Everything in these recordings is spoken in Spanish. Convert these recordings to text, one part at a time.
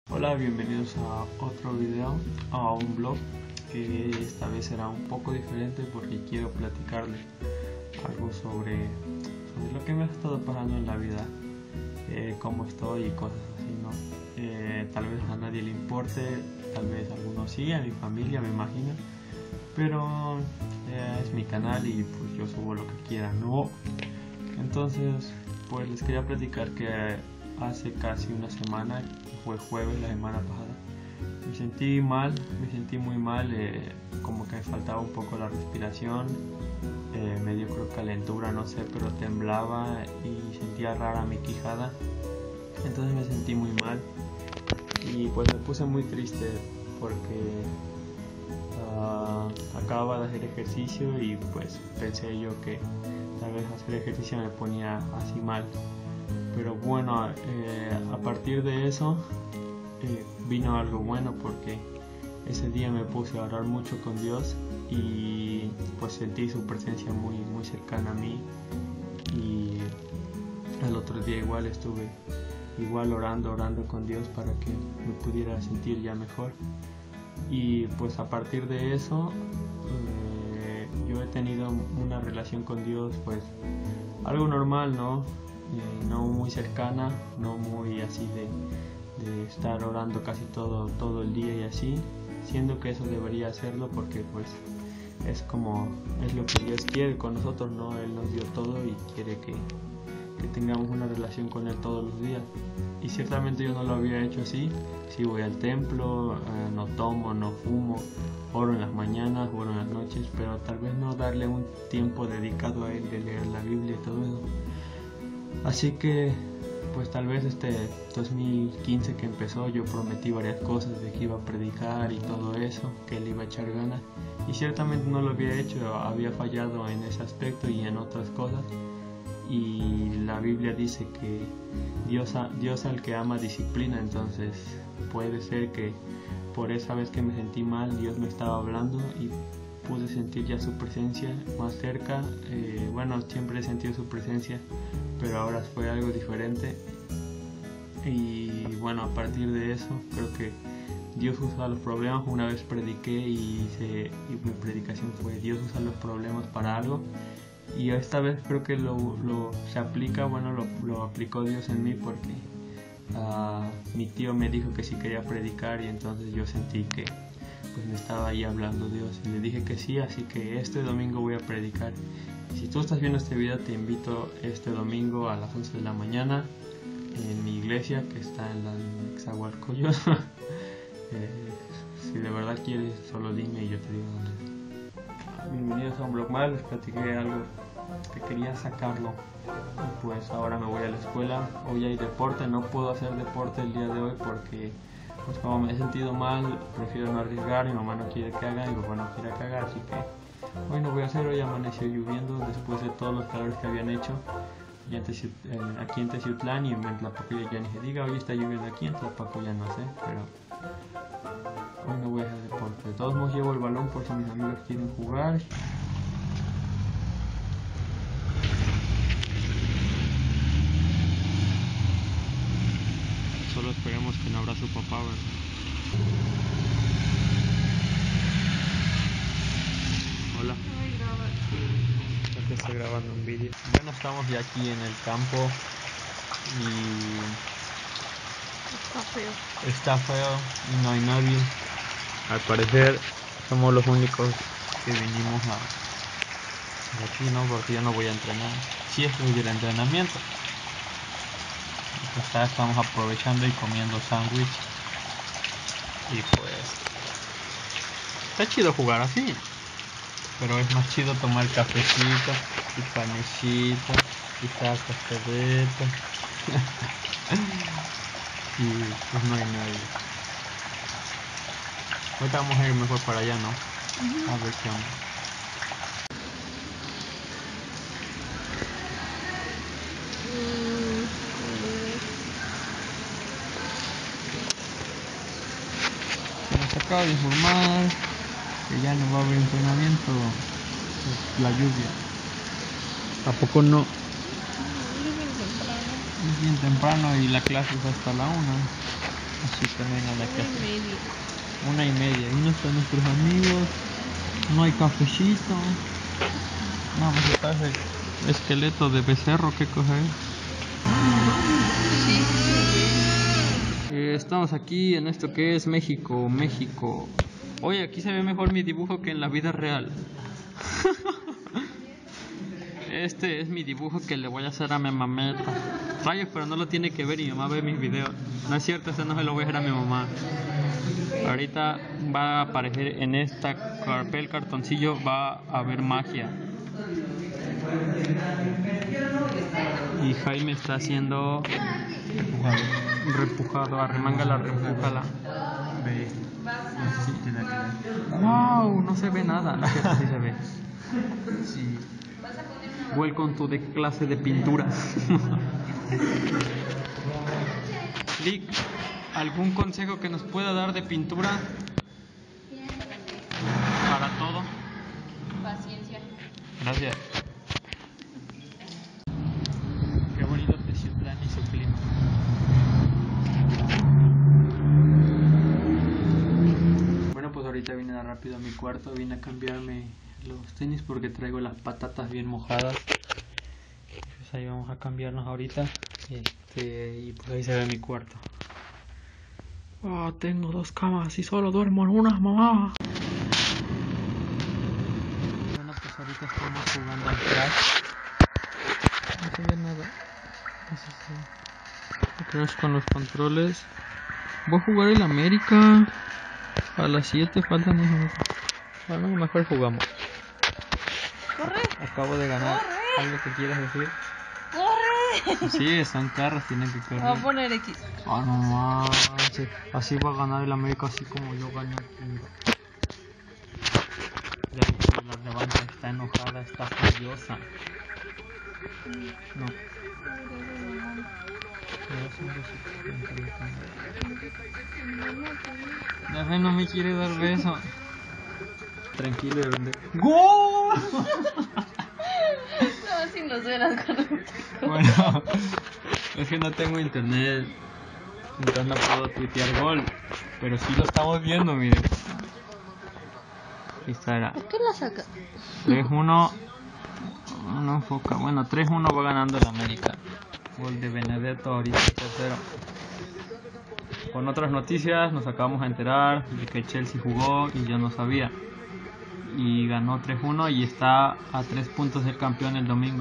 Hola, bienvenidos a otro video, a un blog que esta vez será un poco diferente porque quiero platicarles algo sobre lo que me ha estado pasando en la vida, cómo estoy y cosas así, ¿no? Tal vez a nadie le importe, tal vez a algunos sí, a mi familia me imagino, pero es mi canal y pues yo subo lo que quiera, ¿no? Entonces pues les quería platicar que hace casi una semana, fue jueves la semana pasada, me sentí muy mal, como que me faltaba un poco la respiración, me dio creo calentura, no sé, pero temblaba y sentía rara mi quijada, entonces me sentí muy mal y pues me puse muy triste porque acababa de hacer ejercicio y pues pensé yo que tal vez hacer ejercicio me ponía así mal. Pero bueno, a partir de eso vino algo bueno porque ese día me puse a orar mucho con Dios y pues sentí su presencia muy cercana a mí, y el otro día igual estuve orando con Dios para que me pudiera sentir ya mejor. Y pues a partir de eso yo he tenido una relación con Dios pues algo normal, ¿no? No muy cercana, no muy así de estar orando casi todo el día y así, siendo que eso debería hacerlo porque pues es lo que Dios quiere con nosotros, ¿no? Él nos dio todo y quiere que tengamos una relación con Él todos los días, y ciertamente yo no lo había hecho así. Sí, voy al templo, no tomo, no fumo, oro en las mañanas, oro en las noches, pero tal vez no darle un tiempo dedicado a Él, de leer la Biblia y todo eso. Así que pues tal vez este 2015 que empezó, yo prometí varias cosas de que iba a predicar y todo eso, que le iba a echar ganas, y ciertamente no lo había hecho, había fallado en ese aspecto y en otras cosas. Y la Biblia dice que Dios al que ama disciplina, entonces puede ser que por esa vez que me sentí mal Dios me estaba hablando y pude sentir ya su presencia más cerca. Bueno, siempre he sentido su presencia, pero ahora fue algo diferente. Y bueno, a partir de eso creo que Dios usa los problemas. Una vez prediqué y mi predicación fue: Dios usa los problemas para algo. Y esta vez creo que se aplica, bueno, lo aplicó Dios en mí porque mi tío me dijo que sí quería predicar, y entonces yo sentí que pues me estaba ahí hablando Dios y le dije que sí, así que este domingo voy a predicar. Si tú estás viendo este video, te invito este domingo a las 11 de la mañana en mi iglesia que está en la Nezahualcóyotl. Si de verdad quieres, solo dime y yo te digo dónde. Bienvenidos a un blog más. Les platiqué algo que quería sacarlo y pues ahora me voy a la escuela. Hoy hay deporte, no puedo hacer deporte el día de hoy porque pues como me he sentido mal, prefiero no arriesgar. Mi mamá no quiere que haga y mi papá no quiere que haga, así que hoy no voy a hacer. Hoy amaneció lloviendo después de todos los calores que habían hecho y aquí en Teciutlán, y en Tlapaco ya ni se diga. Hoy está lloviendo aquí, en Tlapaco ya no sé, pero hoy no voy a hacer deporte. De todos modos llevo el balón por si mis amigos quieren jugar. Solo esperemos que no abra su papá, ¿verdad? Hola. Ya que estoy grabando un vídeo. Bueno, estamos ya aquí en el campo y está feo y no hay nadie. Al parecer somos los únicos que vinimos aquí, ¿no? Porque yo no voy a entrenar. Sí, estoy del entrenamiento. Pues estamos aprovechando y comiendo sándwich. Y pues está chido jugar así, pero es más chido tomar cafecito y panecito y tacos pedeta. Y pues no hay nadie. Ahorita vamos a ir mejor para allá, ¿no? A ver qué onda. Nos acaba de informar que ya no va a haber entrenamiento por la lluvia. ¿A poco no? Es bien temprano y la clase es hasta la 1. Así también a la casa. 1:30. 1:30. Ahí no están nuestros amigos. No hay cafecito. No, pues está el esqueleto de becerro que coger. Estamos aquí en esto que es México. Oye, aquí se ve mejor mi dibujo que en la vida real. Este es mi dibujo que le voy a hacer a mi mameta. Rayos, pero no lo tiene que ver y mi mamá ve mis videos. No es cierto, este no se lo voy a hacer a mi mamá. Ahorita va a aparecer en esta papel cartoncillo, va a haber magia. Y Jaime está haciendo repujado, arremángala, repújala. Ve. Sí, tiene que ver. Wow, no se ve nada. No, sí se ve. Sí. Welcome to the clase de pintura. Lick, ¿algún consejo que nos pueda dar de pintura? Para todo. Paciencia. Gracias. Qué bonito Teciutlán y su clima. Bueno, pues ahorita vine rápido a mi cuarto, vine a cambiarme los tenis porque traigo las patatas bien mojadas. Pues ahí vamos a cambiarnos ahorita. Y pues ahí se ve mi cuarto. Oh, tengo 2 camas y solo duermo en una, mamá. Bueno, pues ahorita estamos jugando al Crash. No se ve nada. Eso sí. Crash con los controles. Voy a jugar el América. A las 7 faltan 10 minutos. Bueno, mejor jugamos. ¡Corre! Acabo de ganar. ¡Corre! ¿Algo que quieras decir? ¡Corre! Sí, son carros, tienen que correr. Voy a poner X. Ah, no manches. Así va a ganar el América, así como yo gané aquí. Ya que la revancha está enojada, está furiosa. No. Daphne no me quiere dar beso. Tranquilo, de vender. ¡Gol! No, si nos verás con un Bueno, es que no tengo internet, entonces no puedo tuitear gol, pero sí lo estamos viendo, miren. Ahí está, ¿Por qué la saca? 3-1, no enfoca, bueno, 3-1 va ganando el América. Gol de Benedetto, ahorita tercero. Con otras noticias nos acabamos de enterar de que Chelsea jugó y yo no sabía. Y ganó 3-1 y está a 3 puntos del campeón el domingo.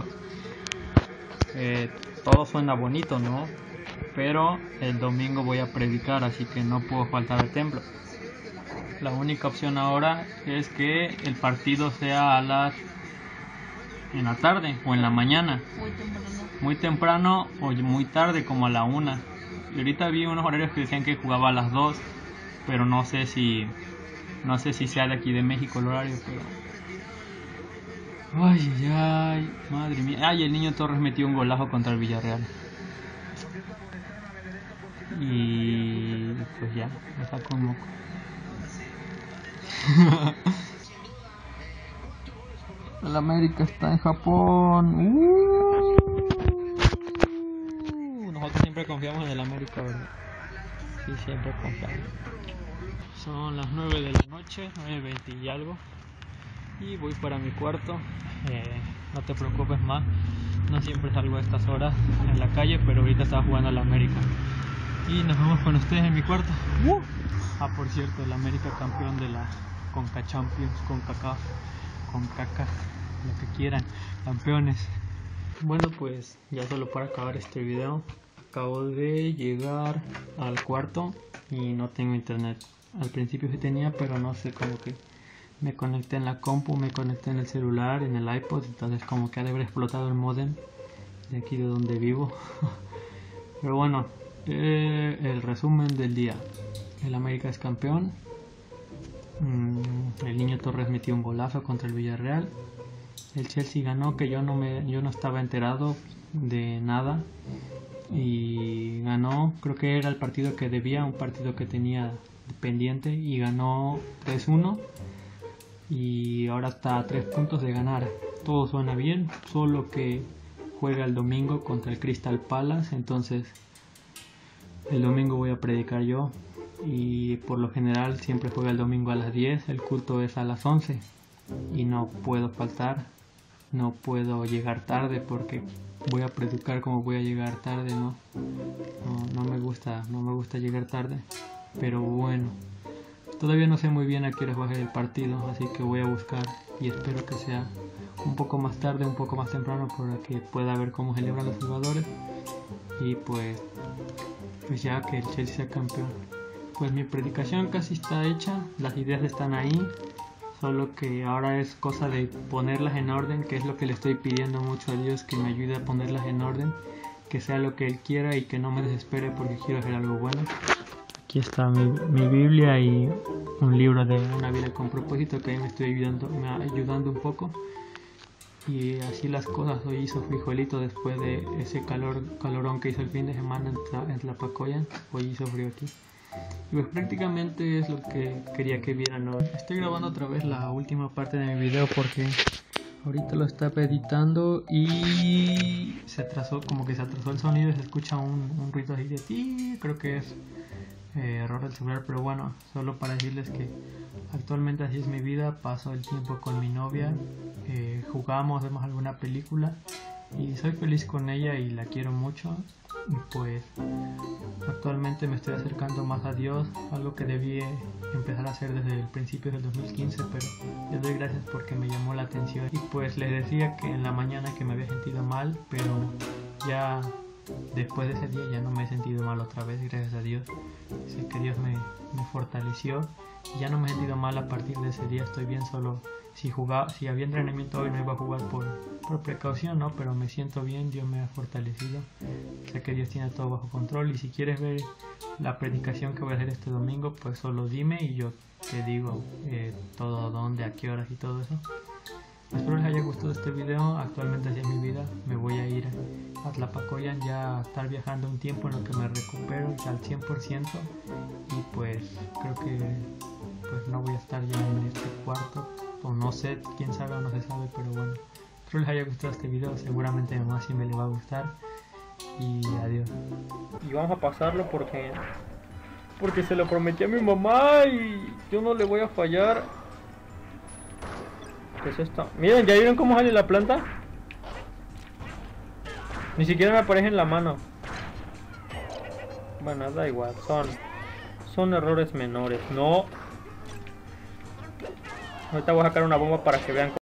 Todo suena bonito, ¿no? Pero el domingo voy a predicar, así que no puedo faltar al templo. La única opción ahora es que el partido sea en la tarde o en la mañana. Muy temprano o muy tarde, como a la 1. Y ahorita vi unos horarios que decían que jugaba a las 2, pero no sé si sea de aquí de México el horario, pero... Ay, madre mía. Ay, el niño Torres metió un golazo contra el Villarreal. Y pues ya, me sacó un moco. El América está en Japón. Nosotros siempre confiamos en el América, ¿verdad? Sí, siempre confiamos. Son las 9 de la noche, 9:20 y algo. Y voy para mi cuarto. No te preocupes más, no siempre salgo a estas horas en la calle, pero ahorita estaba jugando al América. Y nos vemos con ustedes en mi cuarto. Por cierto, el América campeón de la Conca Champions, con caca, lo que quieran, campeones. Bueno, pues ya solo para acabar este video, acabo de llegar al cuarto y no tengo internet. Al principio sí tenía, pero no sé, como que me conecté en la compu, me conecté en el celular, en el iPod, entonces como que ha de haber explotado el modem de aquí de donde vivo. Pero bueno, el resumen del día: el América es campeón, el niño Torres metió un golazo contra el Villarreal, el Chelsea ganó, que yo no estaba enterado de nada, y ganó, creo que era el partido que debía, un partido que tenía pendiente, y ganó 3-1. Y ahora está a 3 puntos de ganar. Todo suena bien, solo que juega el domingo contra el Crystal Palace, entonces el domingo voy a predicar yo y por lo general siempre juega el domingo a las 10, el culto es a las 11 y no puedo faltar, no puedo llegar tarde porque voy a predicar como voy a llegar tarde, no me gusta llegar tarde, pero bueno, todavía no sé muy bien a qué hora va a ser el partido, así que voy a buscar y espero que sea un poco más tarde, un poco más temprano para que pueda ver cómo celebran los jugadores y pues ya que el Chelsea sea campeón. Pues mi predicación casi está hecha, las ideas están ahí, solo que ahora es cosa de ponerlas en orden, que es lo que le estoy pidiendo mucho a Dios, que me ayude a ponerlas en orden, que sea lo que Él quiera y que no me desespere porque quiero hacer algo bueno. Aquí está mi Biblia y un libro de Una vida con propósito que ahí me ayudando un poco. Y así las cosas, hoy hizo frijolito después de ese calorón que hizo el fin de semana en Tlapacoyan, hoy hizo frío aquí. Y pues prácticamente es lo que quería que vieran hoy. Estoy grabando otra vez la última parte de mi video porque ahorita lo estaba editando y se atrasó el sonido y se escucha un ruido así de ti, creo que es error del celular, pero bueno, solo para decirles que actualmente así es mi vida, paso el tiempo con mi novia, jugamos, vemos alguna película y soy feliz con ella y la quiero mucho y pues actualmente me estoy acercando más a Dios, algo que debí empezar a hacer desde el principio del 2015, pero les doy gracias porque me llamó la atención y pues les decía que en la mañana que me había sentido mal, pero ya después de ese día ya no me he sentido mal otra vez, gracias a Dios. Sé que Dios me fortaleció y ya no me he sentido mal a partir de ese día, estoy bien, solo si había entrenamiento hoy no iba a jugar por precaución, ¿no? Pero me siento bien, Dios me ha fortalecido, sé que Dios tiene todo bajo control y si quieres ver la predicación que voy a hacer este domingo, pues solo dime y yo te digo todo dónde, a qué horas y todo eso. Espero les haya gustado este video, actualmente así es mi vida, me voy a ir a Tlapacoyan ya a estar viajando un tiempo en lo que me recupero al 100% y pues creo que pues no voy a estar ya en este cuarto, o no sé, quién sabe o no se sabe, pero bueno, espero les haya gustado este video, seguramente a mi mamá sí me le va a gustar y adiós. Y vamos a pasarlo porque se lo prometí a mi mamá y yo no le voy a fallar. ¿Qué es esto? Miren, ¿ya vieron cómo sale la planta? Ni siquiera me aparece en la mano. Bueno, da igual, son errores menores. No. Ahorita voy a sacar una bomba para que vean